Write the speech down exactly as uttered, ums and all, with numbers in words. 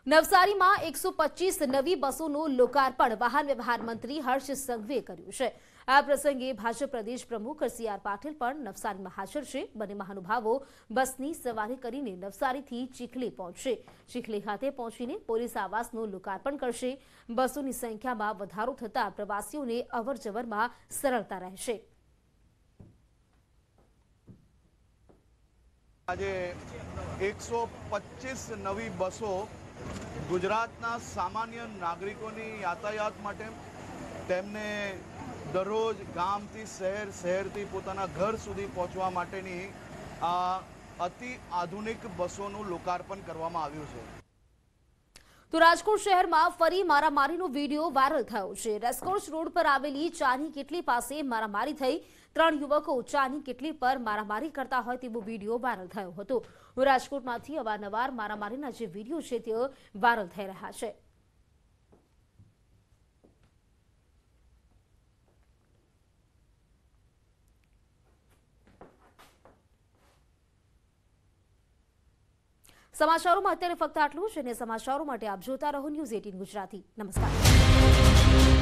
નવસારીમાં એકસો પચીસ નવી બસોનું લોકાર્પણ વાહન વ્યવહાર મંત્રી હર્ષ સંઘવીએ કર્યું છે। આ પ્રસંગે ભાજપ પ્રદેશ પ્રમુખ સી આર પાટીલ પણ નવસારીમાં હાજર છે। બંને મહાનુભાવો બસની સવારી કરીને નવસારીથી ચીખલી પહોંચશે। ચીખલી ખાતે પહોંચીને પોલીસ આવાસનું લોકાર્પણ કરશે। બસોની સંખ્યામાં વધારો થતાં પ્રવાસીઓને અવરજવરમાં સરળતા રહેશે। આજે એકસો પચીસ નવી બસો ગુજરાતના સામાન્ય નાગરિકોની યાતાયાત માટે તેમને દરરોજ ગામથી શહેર શહેરથી પોતાના ઘર સુધી પહોંચવા માટેની આ અતિ આધુનિક બસોનું લોકાર્પણ કરવામાં આવ્યું છે। તો રાજકોટ શહેરમાં ફરી મારામારીનો વિડીયો વાયરલ થયો છે। રેસકોર્સ રોડ પર આવેલી ચાની કિટલી પાસે મારામારી થઈ। ત્રણ યુવકો ચાની કિટલી પર મારામારી કરતા હોય તેવો વિડીયો વાયરલ થયો હતો। રાજકોટમાંથી અવારનવાર મારામારીના જે વિડીયો છે તે વાયરલ થઈ રહ્યા છે। સમાચારોમાં અત્યારે ફક્ત આટલું જ, અને સમાચારો માટે આપ જોતા રહો ન્યૂઝ અઠ્ઠાવીસ ગુજરાતી। નમસ્કાર।